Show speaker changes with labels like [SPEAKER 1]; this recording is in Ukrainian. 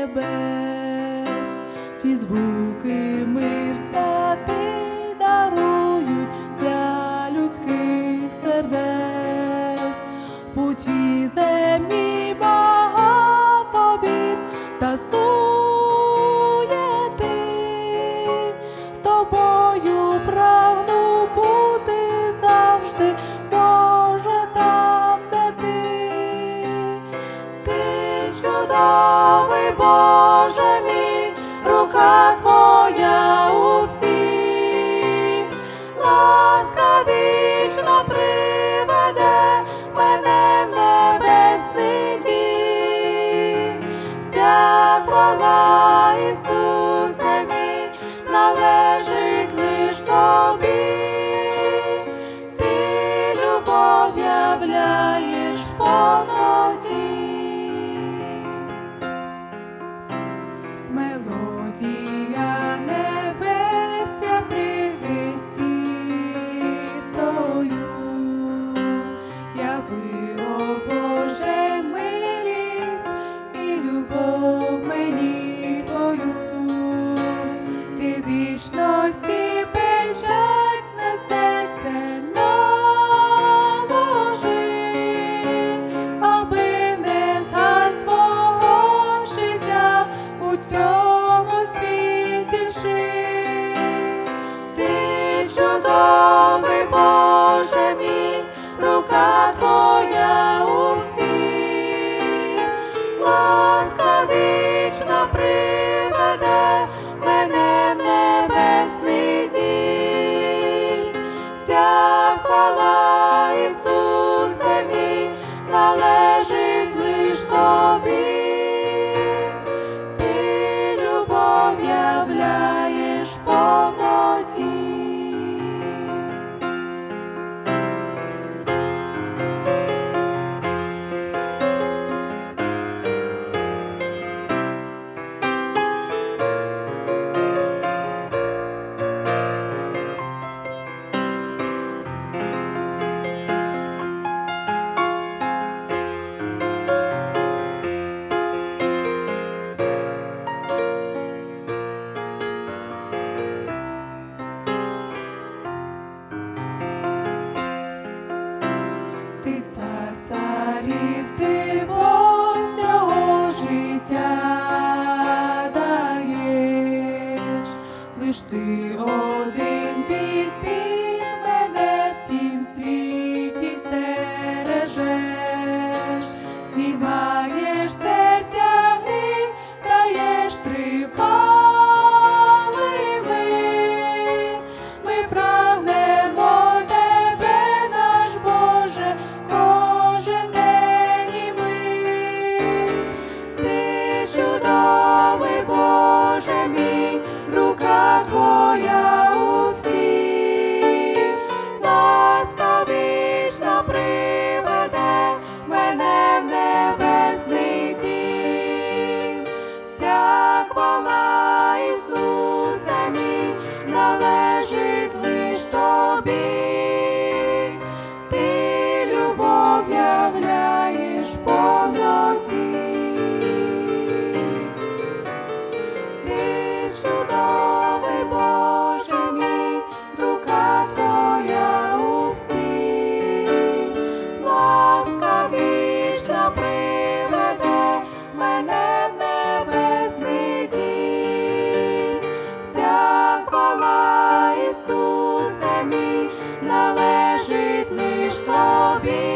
[SPEAKER 1] небес, ті звуки мир святий дарують для людських сердець. Путі земні багато бід та суєти, з тобою прагну бути завжди, Боже, там, де ти чудовий, Боже мій, рука твоя у всіх, ласка вічна приведе мене в небесний дім. Вся хвала, Ісусе мій, належить лиш тобі. Ти любов являєш в повноті. Мелодія небес, я при Христі стою. Яви, о Боже, милість і любов мені твою. Ти вічності печать на серце наложи, аби не згас вогонь життя у цьому світі жив. Ти чудовий, Боже мій, рука твоя у всіх, ласка вічна приведе мене в небесний дім. Вся хвала, Ісусе мій, належить лиш тобі. Ти любов являєш в повноті. Ти цар царів, ти Бог всього життя даєш, лиш ти один підбіг мене в цім світі стережеш, знімаєш серця гріх, даєш тривалий мир. Ми прагнемо тебе, наш Боже, кожен день і мить. Ти чудовий, Боже мій, рука твоя у всіх, ласка вічна приведе мене в небесний дім. Вся хвала, Ісусе мій, належить лиш тобі. Ти любов являєш в повноті. Ти чудовий, Боже мій, рука твоя у всіх, ласка вічна приведе мене в небесний дім. Вся хвала, Ісусе мій, належить лиш тобі.